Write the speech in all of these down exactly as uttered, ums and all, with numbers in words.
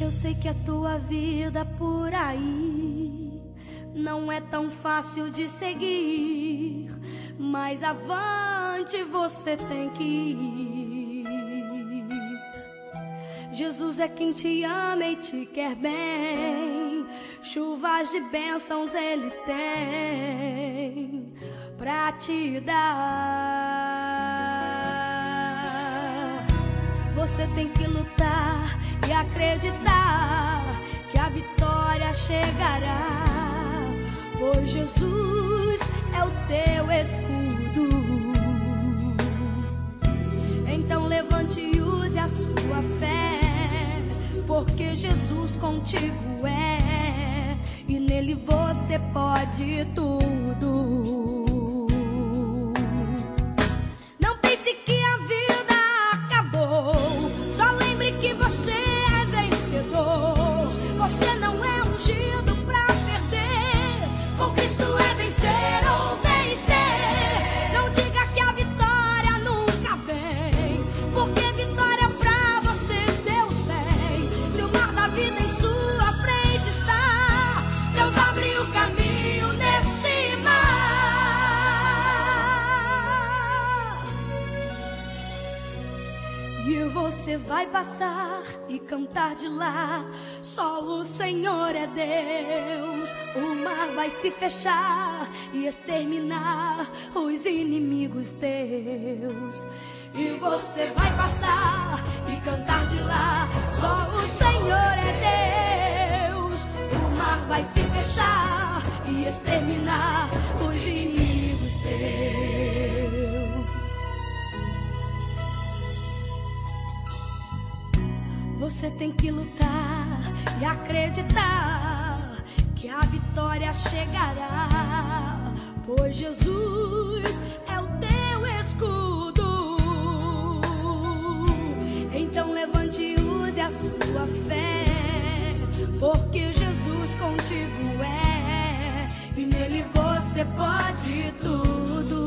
Eu sei que a tua vida por aí não é tão fácil de seguir, mas avante você tem que ir. Jesus é quem te ama e te quer bem, chuvas de bênçãos Ele tem pra te dar. Você tem que lutar e acreditar que a vitória chegará, pois Jesus é o teu escudo. Então levante e use a sua fé, porque Jesus contigo é, e nele você pode tudo. Não pense que a vida acabou, só lembre que você é vencedor. Você não é ungido pra perder, com Cristo é vencer ou vencer. Não diga que a vitória nunca vem, porque vitória pra você Deus tem. Se o mar da vida em sua frente está, Deus abre o caminho nesse mar. E você vai passar e cantar de lá, só o Senhor é Deus. O mar vai se fechar e exterminar os inimigos teus. E você vai passar e cantar de lá, só o Senhor é Deus. O mar vai se fechar e exterminar os inimigos teus. Você tem que lutar e acreditar que a vitória chegará, pois Jesus é o teu escudo. Então levante e use a sua fé, porque Jesus contigo é, e nele você pode tudo.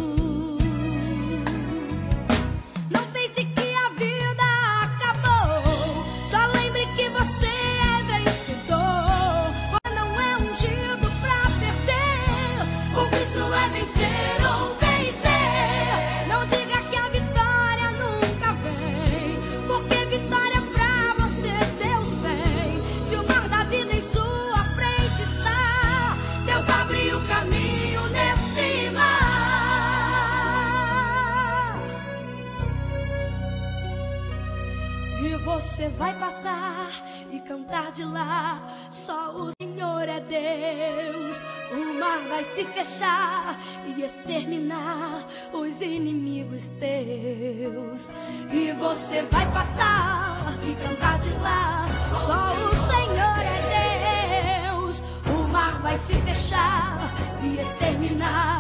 Não pense que a vida acabou, só lembre que você é vencedor. Você não é ungido pra perder, com Cristo é vencer ou vencer. Não diga que a vitória nunca vem, porque vitória pra você Deus tem. Se o mar da vida em sua frente está, Deus abre o caminho nesse mar. E você vai passar e cantar de lá, só o Senhor é Deus. O mar vai se fechar e exterminar os inimigos teus. E você vai passar e cantar de lá, só o Senhor é Deus. O mar vai se fechar e exterminar